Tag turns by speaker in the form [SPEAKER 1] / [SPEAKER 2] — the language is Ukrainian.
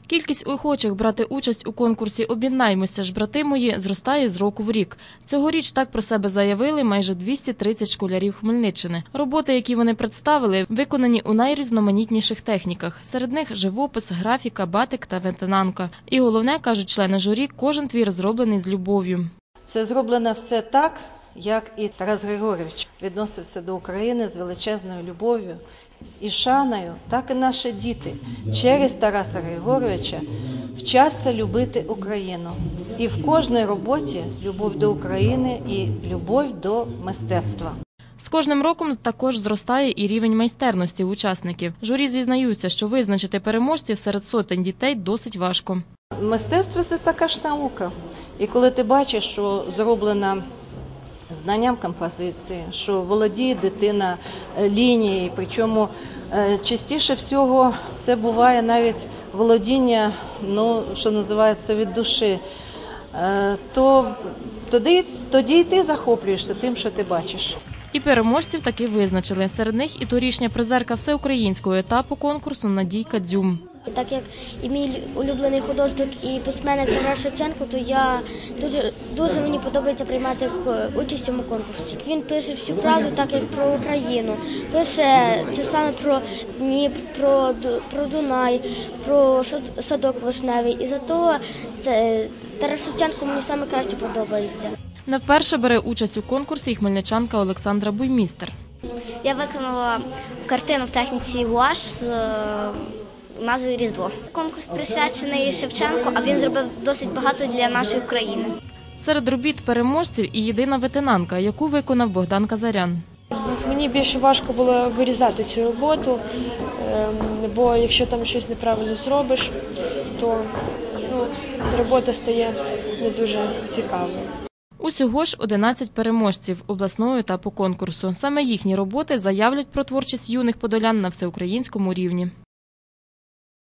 [SPEAKER 1] Кількість охочих брати участь у конкурсі «Об'єднаймося ж, брати мої» зростає з року в рік. Цьогоріч так про себе заявили майже 230 школярів Хмельниччини. Роботи, які вони представили, виконані у найрізноманітніших техніках. Серед них живопис, графіка, батик та ветенанка. І головне, кажуть члени журі, кожен твір зроблений з любов'ю.
[SPEAKER 2] Це зроблено все так, як і Тарас Григорович відносився до України з величезною любов'ю і шаною, так і наші діти через Тараса Григоровича вчаться любити Україну. І в кожній роботі любов до України і любов до мистецтва.
[SPEAKER 1] З кожним роком також зростає і рівень майстерності учасників. Журі зізнаються, що визначити переможців серед сотень дітей досить важко.
[SPEAKER 2] Мистецтво – це така ж наука. І коли ти бачиш, що зроблено знанням композиції, що володіє дитина лінією, причому частіше всього це буває навіть володіння, що називається, від душі, то тоді і ти захоплюєшся тим, що ти бачиш.
[SPEAKER 1] І переможців таки визначили. Серед них і торішня призерка всеукраїнського етапу конкурсу Надійка Дзюм.
[SPEAKER 3] Так як і мій улюблений художник і письменник Тарас Шевченко, то я дуже мені подобається приймати участь у цьому конкурсі. Він пише всю правду, так як про Україну. Пише це саме про Дніпр, про Дунай, про садок вишневий. І за того Тарас Шевченко мені саме краще подобається.
[SPEAKER 1] Не вперше бере участь у конкурсі і хмельничанка Олександра Буймістер.
[SPEAKER 4] Я виконала картину в техніці гуаш з назвою «Різдво». Конкурс присвячений Шевченку, а він зробив досить багато для нашої України.
[SPEAKER 1] Серед робіт переможців і єдина ветенанка, яку виконав Богдан Казарян.
[SPEAKER 5] Мені більше важко було вирізати цю роботу, бо якщо там щось неправильно зробиш, то робота стає не дуже цікавою.
[SPEAKER 1] Усього ж 11 переможців обласного етапу конкурсу. Саме їхні роботи заявлять про творчість юних подолян на всеукраїнському рівні.